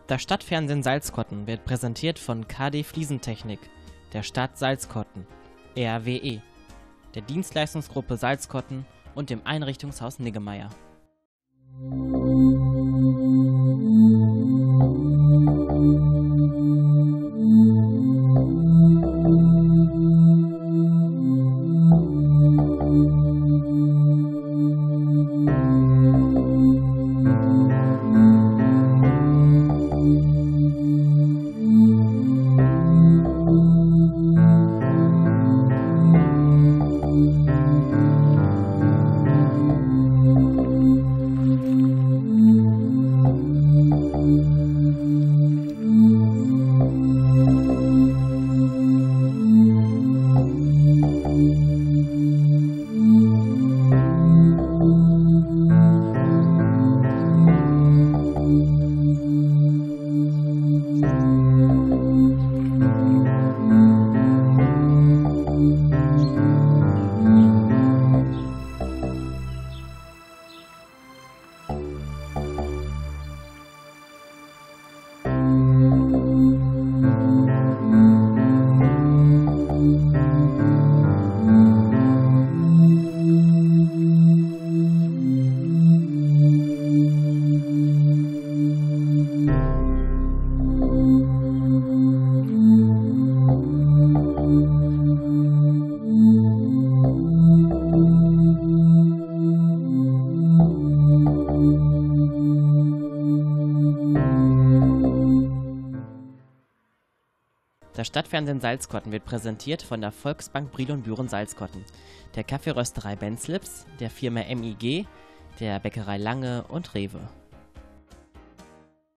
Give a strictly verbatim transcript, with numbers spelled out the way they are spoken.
Das Stadtfernsehen Salzkotten wird präsentiert von K D Fliesentechnik, der Stadt Salzkotten, R W E, der Dienstleistungsgruppe Salzkotten und dem Einrichtungshaus Niggemeier. Das Stadtfernsehen Salzkotten wird präsentiert von der Volksbank Brilon Büren Salzkotten, der Kaffeerösterei Benzlips, der Firma M I G, der Bäckerei Lange und Rewe.